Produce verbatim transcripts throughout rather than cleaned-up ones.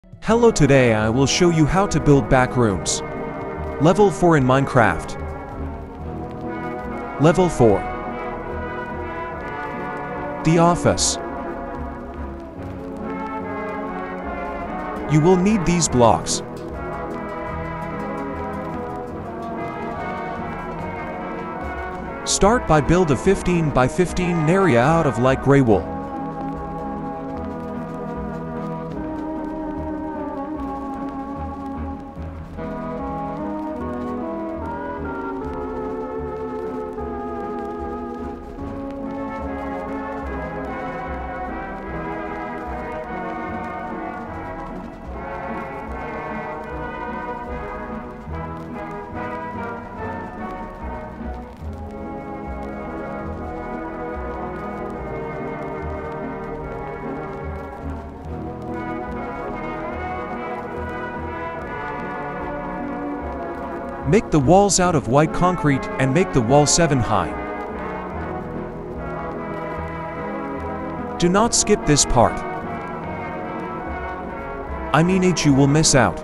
Hello, today I will show you how to build back rooms. Level four in Minecraft. Level four. The office. You will need these blocks. Start by build a fifteen by fifteen area out of light gray wool. Make the walls out of white concrete and make the wall seven high. Do not skip this part. I mean it, you will miss out.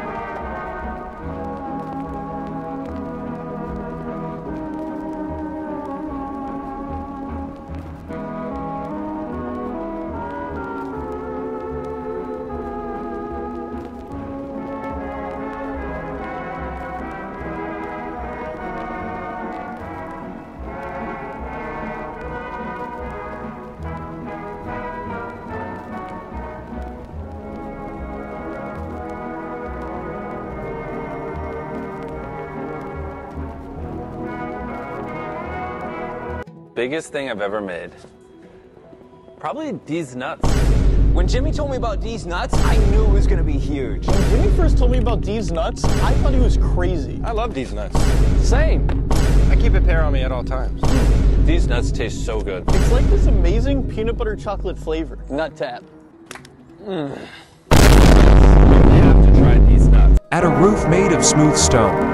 Biggest thing I've ever made. Probably these nuts. When Jimmy told me about these nuts, I knew it was gonna be huge. When Jimmy first told me about these nuts, I thought he was crazy. I love these nuts. Same. I keep a pair on me at all times. These nuts taste so good. It's like this amazing peanut butter chocolate flavor. Nut tap. Mm. You have to try these nuts. Add a roof made of smooth stone.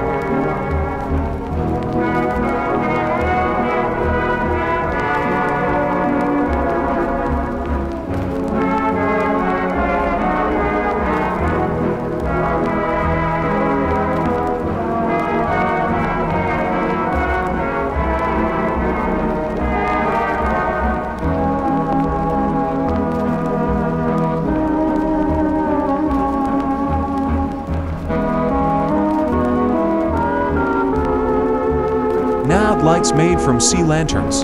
Now add lights made from sea lanterns.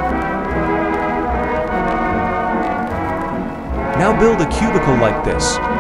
Now build a cubicle like this.